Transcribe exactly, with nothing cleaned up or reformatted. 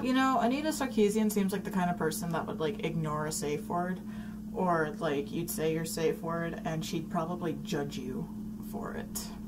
You know, Anita Sarkeesian seems like the kind of person that would, like, ignore a safe word. Or, like, you'd say your safe word and she'd probably judge you for it.